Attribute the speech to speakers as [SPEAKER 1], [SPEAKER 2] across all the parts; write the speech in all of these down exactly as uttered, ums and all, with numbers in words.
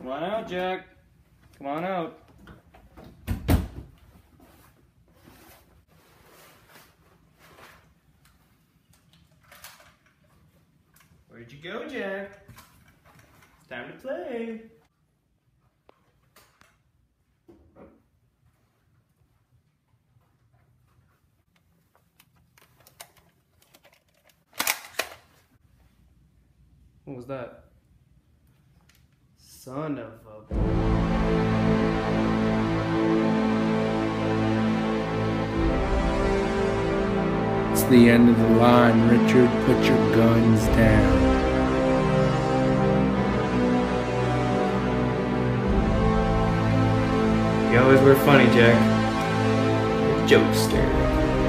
[SPEAKER 1] Come on out, Jack. Come on out. Where'd you go, Jack? It's time to play. What was that? Son of a...
[SPEAKER 2] It's the end of the line, Richard. Put your guns down.
[SPEAKER 1] You always were funny, Jack. You're a jokester.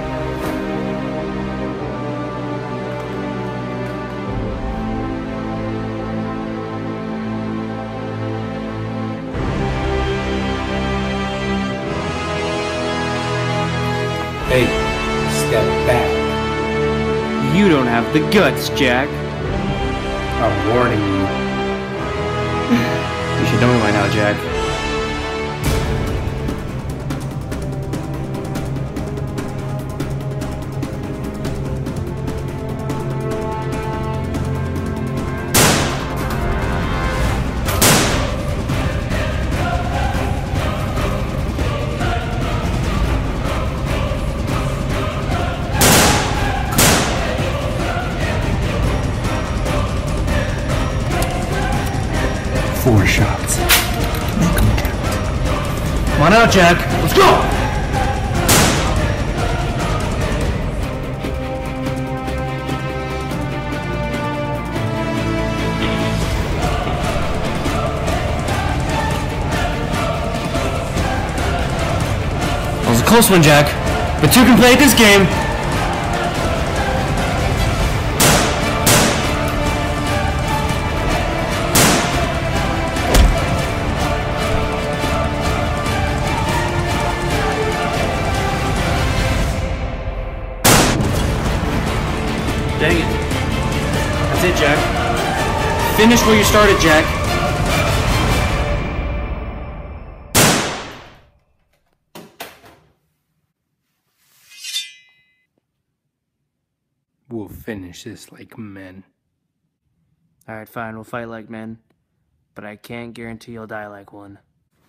[SPEAKER 2] Hey, step back.
[SPEAKER 1] You don't have the guts, Jack.
[SPEAKER 2] I'm warning you.
[SPEAKER 1] You should know me by now, Jack.
[SPEAKER 2] Four shots. Make them count.
[SPEAKER 1] Come on out, Jack. Let's go! That was a close one, Jack. But two can play at this game. Dang it. That's it, Jack. Finish where you started, Jack.
[SPEAKER 2] We'll finish this like men.
[SPEAKER 1] Alright, fine, we'll fight like men. But I can't guarantee you'll die like one.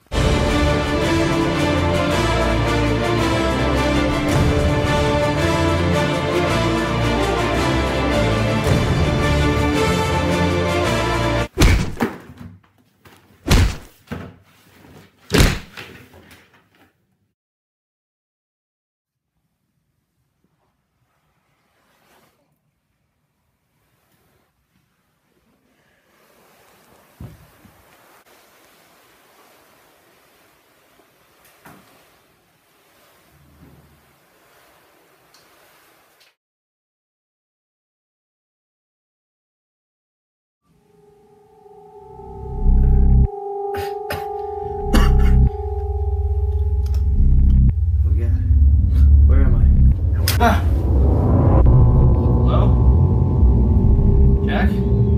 [SPEAKER 1] Ah. Hello? Jack?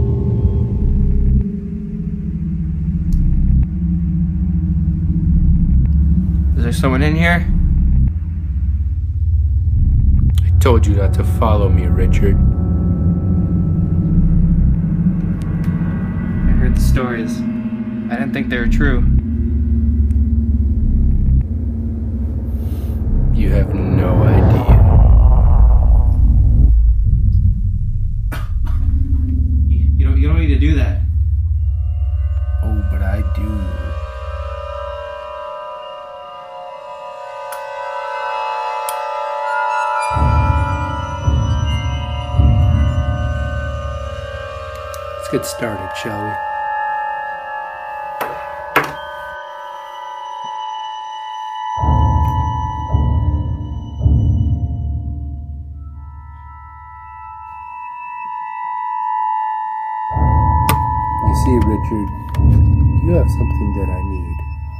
[SPEAKER 1] Is there someone in here?
[SPEAKER 2] I told you not to follow me, Richard.
[SPEAKER 1] I heard the stories. I didn't think they were true.
[SPEAKER 2] You have no idea.
[SPEAKER 1] You don't, you don't need to do that.
[SPEAKER 2] Oh, but I do. Let's get started, shall we? You see, Richard, you have something that I need.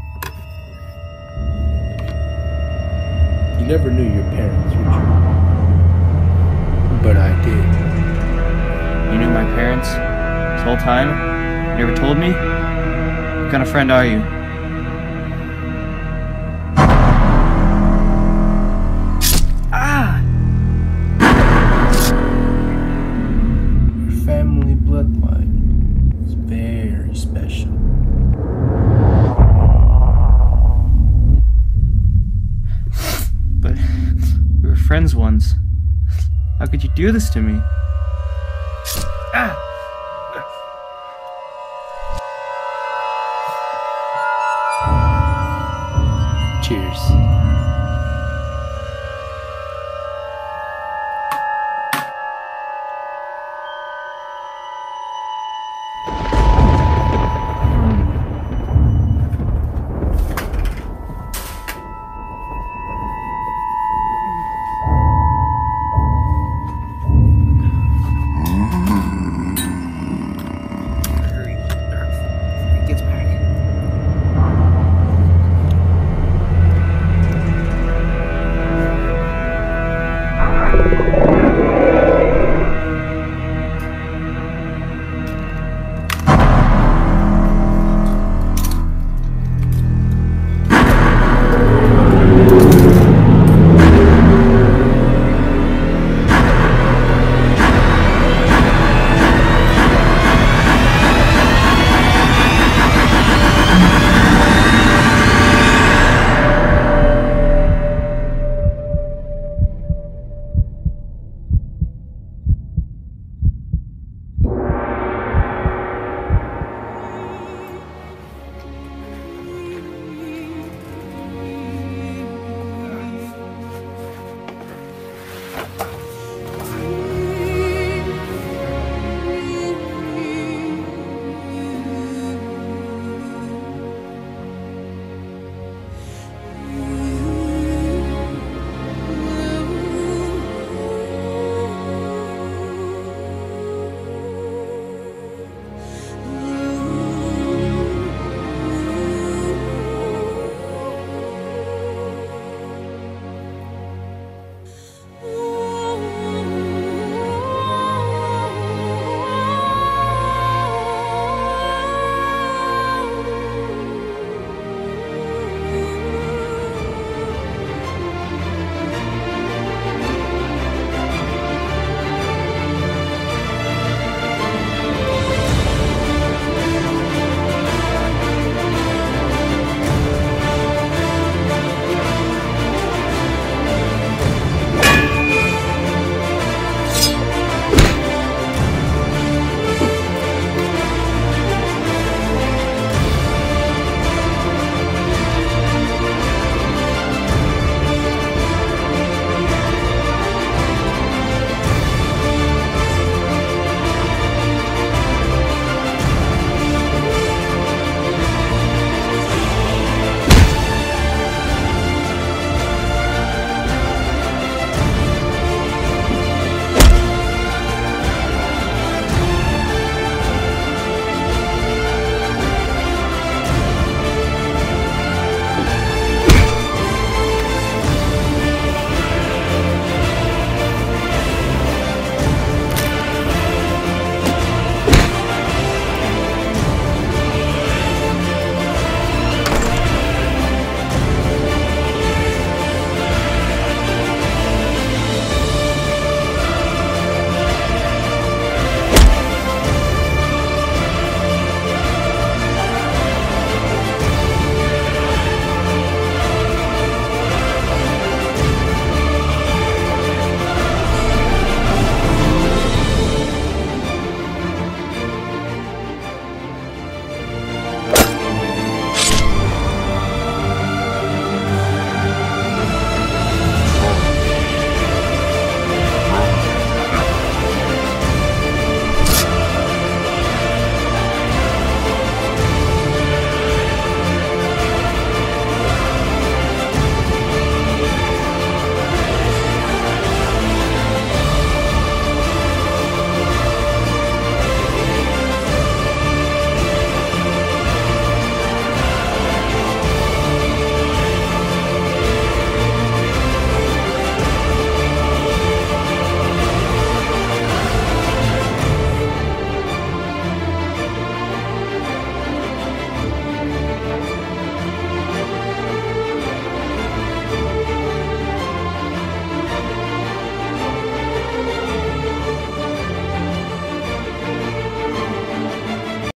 [SPEAKER 2] You never knew your parents, Richard. But I did.
[SPEAKER 1] You knew my parents this whole time? You never told me? What kind of friend are you? Ah!
[SPEAKER 2] Your family bloodline is very special.
[SPEAKER 1] But we were friends once. How could you do this to me? Ah!